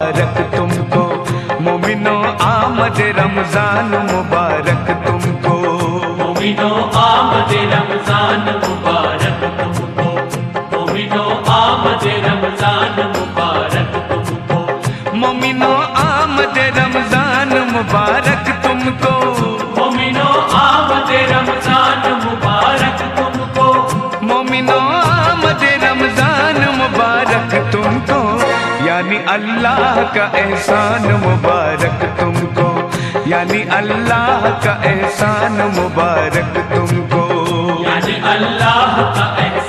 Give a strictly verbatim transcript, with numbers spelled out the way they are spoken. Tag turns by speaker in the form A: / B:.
A: मुबारक तुमको मोमिनो आमद रमजान मुबारक तुमको,
B: मोमिनो आमद रमजान मुबारक तुमको, मोमिनो आमद रमजान मुबारक तुमको,
A: मोमिनो आमद रमजान मुबारक तुमको,
B: मोमिनो आमद रमजान मुबारक तुमको,
A: मोमिनो आमद रमजान मुबारक तुमको, यानी अल्लाह का एहसान मुबारक तुमको, यानी अल्लाह का एहसान मुबारक तुमको,
B: यानी अल्लाह का